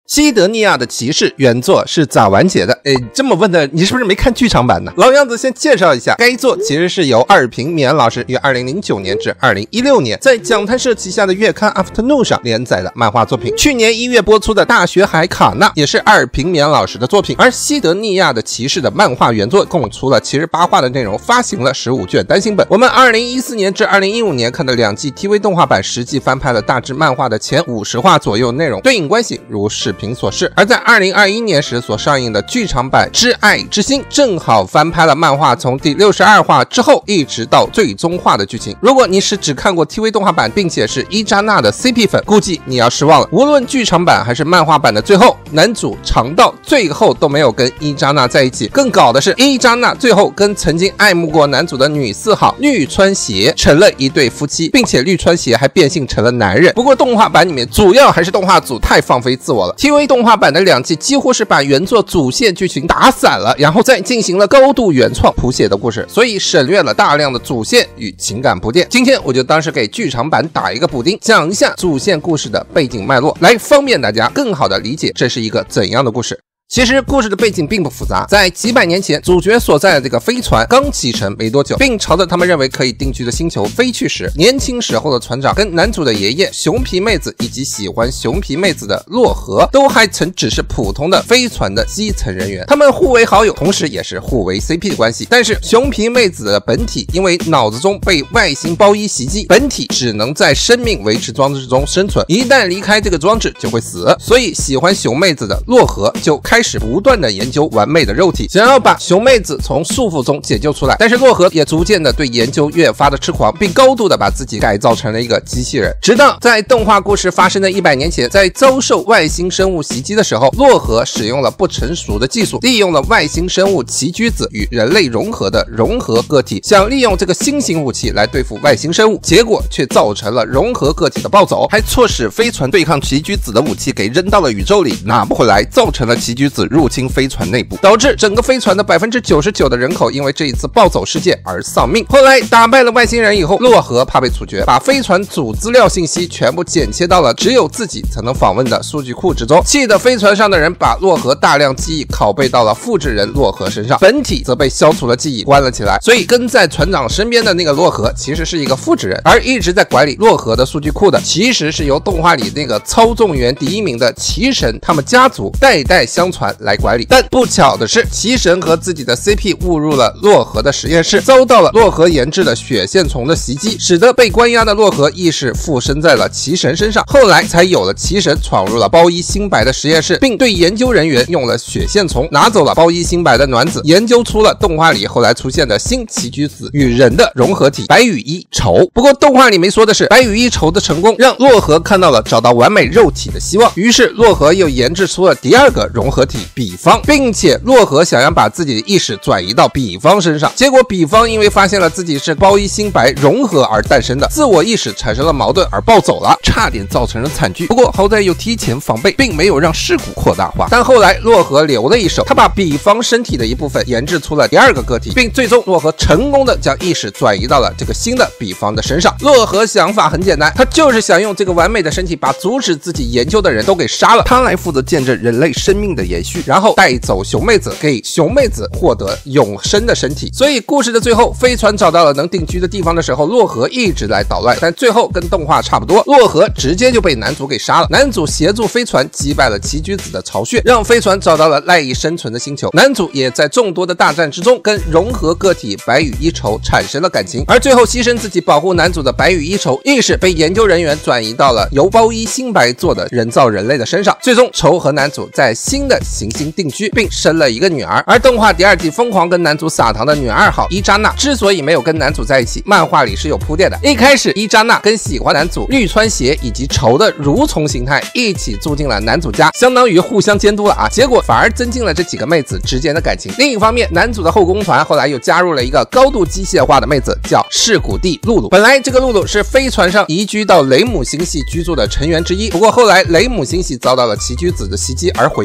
西德尼亚的骑士原作是咋完结的？这么问的你是不是没看剧场版呢？老样子先介绍一下，该作其实是由二平勉老师于2009年至2016年在讲谈社旗下的月刊 Afternoon 上连载的漫画作品。去年1月播出的大学海卡纳也是二平勉老师的作品。而西德尼亚的骑士的漫画原作共出了78话的内容，发行了15卷单行本。我们2014年至2015年看的2季 TV 动画版实际翻拍了大致漫画的前50话左右内容，对应关系如视频所示。而在2021年时所上映的剧场版《知爱之心》正好翻拍了漫画从第62话之后一直到最终话的剧情。如果你是只看过 TV 动画版并且是伊扎娜的 CP 粉，估计你要失望了。无论剧场版还是漫画版的最后，男主长道最后都没有跟伊扎娜在一起。更搞的是，伊扎娜最后跟曾经爱慕过男主的女四号绿川邪成了一对夫妻，并且绿川邪还变性成了男人。不过动画版里面主要还是动画组太放飞自我了， TV 动画版的2季几乎是把原作主线剧情打散了，然后再进行了高度原创谱写的故事，所以省略了大量的主线与情感铺垫。今天我就当是给剧场版打一个补丁，讲一下主线故事的背景脉络，来方便大家更好的理解这是一个怎样的故事。其实故事的背景并不复杂，在几百年前，主角所在的这个飞船刚启程没多久，并朝着他们认为可以定居的星球飞去时，年轻时候的船长跟男主的爷爷熊皮妹子以及喜欢熊皮妹子的洛河都还曾只是普通的飞船的基层人员，他们互为好友，同时也是互为 CP 的关系。但是熊皮妹子的本体因为脑子中被外星包衣袭击，本体只能在生命维持装置中生存，一旦离开这个装置就会死，所以喜欢熊妹子的洛河就开始不断的研究完美的肉体，想要把熊妹子从束缚中解救出来。但是洛河也逐渐的对研究越发的痴狂，并高度的把自己改造成了一个机器人。直到在动画故事发生的100年前，在遭受外星生物袭击的时候，洛河使用了不成熟的技术，利用了外星生物奇驹子与人类融合的融合个体，想利用这个新型武器来对付外星生物，结果却造成了融合个体的暴走，还错使飞船对抗奇驹子的武器给扔到了宇宙里，拿不回来，造成了奇驹子入侵飞船内部，导致整个飞船的99%的人口因为这一次暴走事件而丧命。后来打败了外星人以后，洛河怕被处决，把飞船主资料信息全部剪切到了只有自己才能访问的数据库之中，气得飞船上的人把洛河大量记忆拷贝到了复制人洛河身上，本体则被消除了记忆关了起来。所以跟在船长身边的那个洛河其实是一个复制人，而一直在管理洛河的数据库的其实是由动画里那个操纵员第1名的奇神他们家族代代相传来管理。但不巧的是，奇神和自己的 CP 误入了洛河的实验室，遭到了洛河研制的血线虫的袭击，使得被关押的洛河意识附身在了奇神身上。后来才有了奇神闯入了包衣新白的实验室，并对研究人员用了血线虫拿走了包衣新白的卵子，研究出了动画里后来出现的新奇驹子与人的融合体白羽一绸。不过动画里没说的是，白羽一绸的成功让洛河看到了找到完美肉体的希望，于是洛河又研制出了第2个融合体比方，并且洛河想要把自己的意识转移到比方身上，结果比方因为发现了自己是包衣新白融合而诞生的，自我意识产生了矛盾而暴走了，差点造成了惨剧。不过好在有提前防备，并没有让事故扩大化。但后来洛河留了一手，他把比方身体的一部分研制出了第2个个体，并最终洛河成功的将意识转移到了这个新的比方的身上。洛河想法很简单，他就是想用这个完美的身体把阻止自己研究的人都给杀了，他来负责见证人类生命的延续，然后带走熊妹子，给熊妹子获得永生的身体。所以故事的最后，飞船找到了能定居的地方的时候，洛河一直来捣乱，但最后跟动画差不多，洛河直接就被男主给杀了。男主协助飞船击败了奇驹子的巢穴，让飞船找到了赖以生存的星球。男主也在众多的大战之中跟融合个体白羽一绸产生了感情，而最后牺牲自己保护男主的白羽一绸意识被研究人员转移到了由包衣新白做的人造人类的身上。最终绸和男主在新的行星定居，并生了一个女儿。而动画第2季疯狂跟男主撒糖的女2号伊扎娜之所以没有跟男主在一起，漫画里是有铺垫的。一开始伊扎娜跟喜欢男主绿川邪以及绸的蠕虫形态一起住进了男主家，相当于互相监督了啊，结果反而增进了这几个妹子之间的感情。另一方面，男主的后宫团后来又加入了一个高度机械化的妹子，叫噬谷地露露。本来这个露露是飞船上移居到雷姆星系居住的成员之一，不过后来雷姆星系遭到了奇驹子的袭击而毁灭，只有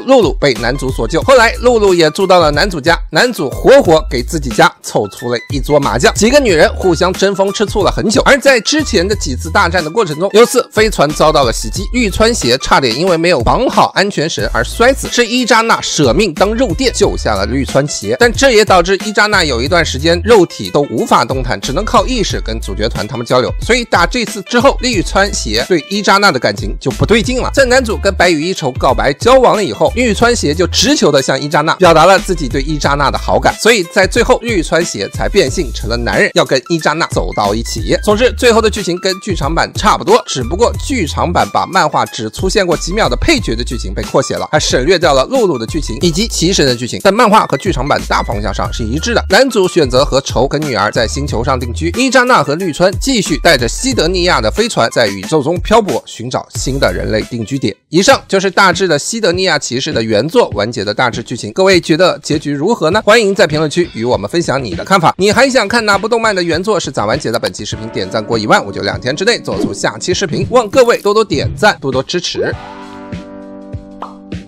露露被男主所救。后来露露也住到了男主家，男主活活给自己家凑出了一桌麻将，几个女人互相争风吃醋了很久。而在之前的几次大战的过程中，有次飞船遭到了袭击，绿川协差点因为没有绑好安全绳而摔死，是伊扎娜舍命当肉垫救下了绿川协，但这也导致伊扎娜有一段时间肉体都无法动弹，只能靠意识跟主角团他们交流。所以打这次之后，绿川协对伊扎娜的感情就不对劲了。在男主跟白羽一筹告白交往了以后，绿川协就直球的向伊扎娜表达了自己对伊扎娜的好感，所以在最后绿川协才变性成了男人，要跟伊扎娜走到一起。总之最后的剧情跟剧场版差不多，只不过剧场版把漫画只出现过几秒的配角的剧情被扩写了，还省略掉了露露的剧情以及骑神的剧情，但漫画和剧场版大方向上是一致的。男主选择和仇跟女儿在星球上定居，伊扎娜和绿川继续带着西德尼亚的飞船在宇宙中漂泊，寻找新的人类定居点。以上就是大致的西德尼亚骑士的原作完结的大致剧情，各位觉得结局如何呢？欢迎在评论区与我们分享你的看法。你还想看哪部动漫的原作是咋完结的？本期视频点赞过1万，我就2天之内做出下期视频，望各位多多点赞，多多支持。